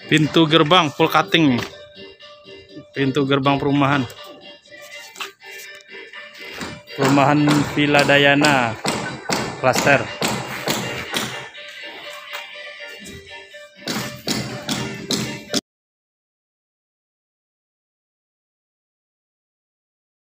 Pintu gerbang full cutting. Pintu gerbang perumahan Villa Dayana Klaster.